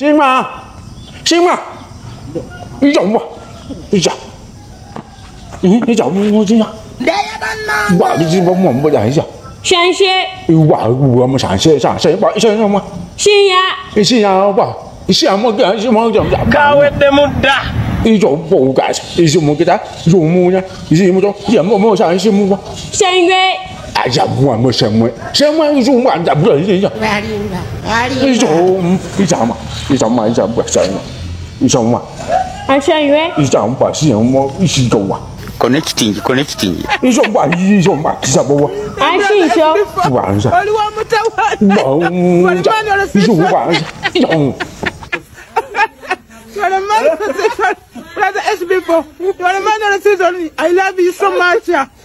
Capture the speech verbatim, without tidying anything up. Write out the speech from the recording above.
行吗？行吗？你找我，你找，你你找我我这样。哇，你这我我我来一下。 陕西。 哇，我们陕西陕西哇，陕西吗？ 信阳。 你信阳哇？你信阳我干什么讲讲 ？Kawet de muda. 你做不干，你什么给他入目呢？你是什么种？什么么陕西么吗？ 陕粤。 哎呀，我们什么什么一种玩家不是你讲？你做你讲嘛？你讲嘛？你讲不讲嘛？你讲嘛？ 啊，陕粤。 你讲吧，是什么？你是种嘛？ Connecting, connecting. 你说吧，你说吧，是什么？ 啊，是说。 晚上。我你说我晚上。用。 You are the man of the station. You are the S B four. You are the man of the station. I love you so much.